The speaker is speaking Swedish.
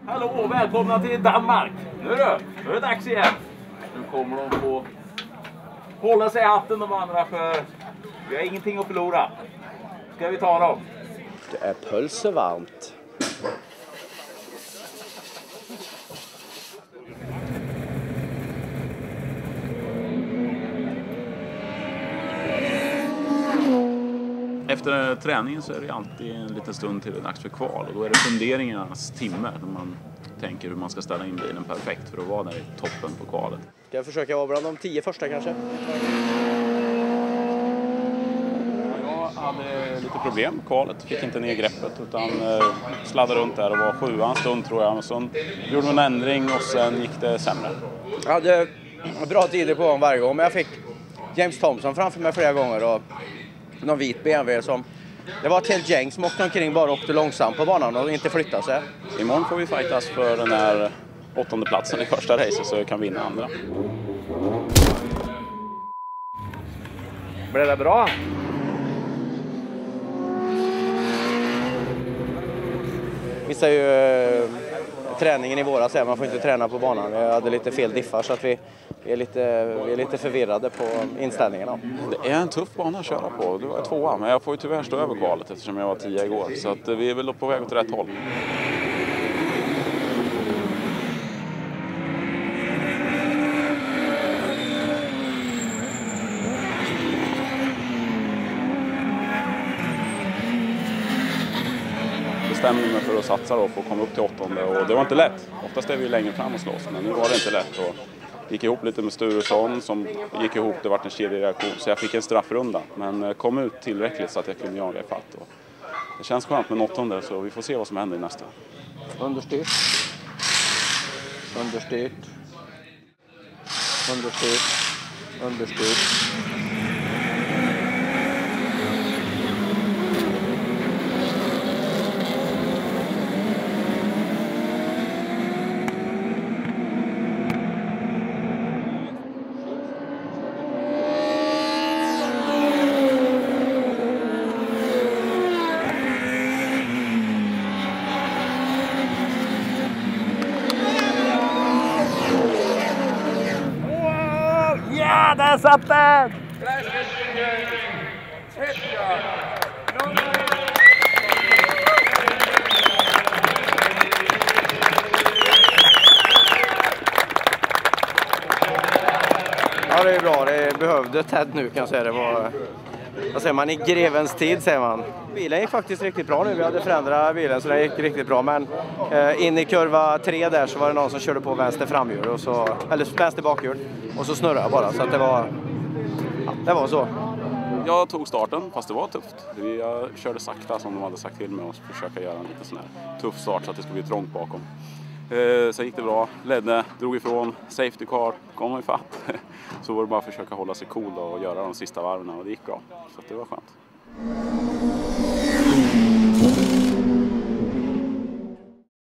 Hallå, välkomna till Danmark. Nu är det dags igen. Nu kommer de få hålla sig i hatten de andra, för vi har ingenting att förlora. Ska vi ta dem? Det är pölsevarmt. Efter träningen så är det alltid en liten stund till det är dags för kval, och då är det funderingarnas timme när man tänker hur man ska ställa in bilen perfekt för att vara där i toppen på kvalet. Ska jag försöka vara bland de 10 första kanske? Jag hade lite problem på kvalet, fick inte ner greppet utan sladdade runt där och var 7:a en stund tror jag. Och så gjorde en ändring och sen gick det sämre. Jag hade bra tider på gång varje gång, men jag fick James Thompson framför mig flera gånger och någon vit BMW som... Det var ett helt gäng som åkte omkring, bara åkte långsamt på banan och inte flyttade sig. Imorgon får vi fightas för den här 8:e platsen i första racet så vi kan vinna andra. Blev det bra? Missade ju träningen i våras. Man får inte träna på banan. Jag hade lite fel diffar så att vi är lite förvirrade på inställningarna. Det är en tuff bana att köra på. Du var 2:a, men jag får ju tyvärr stå över kvalet eftersom jag var 10 igår. Så att vi är väl på väg åt rätt håll. Bestämde mig för att satsa då på att komma upp till 8:e, och det var inte lätt. Oftast är vi längre fram och slåss, men nu var det inte lätt. Och gick ihop lite med Sturesson som gick ihop, det var en kedjereaktion så jag fick en straffrunda. Men kom ut tillräckligt så att jag kunde jaga i fatt. Och det känns skönt med 8:e, så vi får se vad som händer i nästa. Understyrt. Understyrt. Understyrt. Understyrt. Ja, där satt den! Ja, det är bra. Det behövde Ted nu kan jag säga. Det var, vad säger man, i grevens tid säger man. Bilen gick faktiskt riktigt bra nu. Vi hade förändrat bilen så det gick riktigt bra. Men in i kurva 3 där så var det någon som körde på vänster framhjul. Och så, eller vänster bakhjul. Och så snurrade jag bara. Så att det var så. Jag tog starten, fast det var tufft. Jag körde sakta som de hade sagt till mig och försöka göra en lite sån här tuff start så att det skulle bli trångt bakom. Sen gick det bra, ledde, drog ifrån, safety car, kom i fatt. Så var det bara att försöka hålla sig cool och göra de sista varven och det gick bra. Så att det var skönt.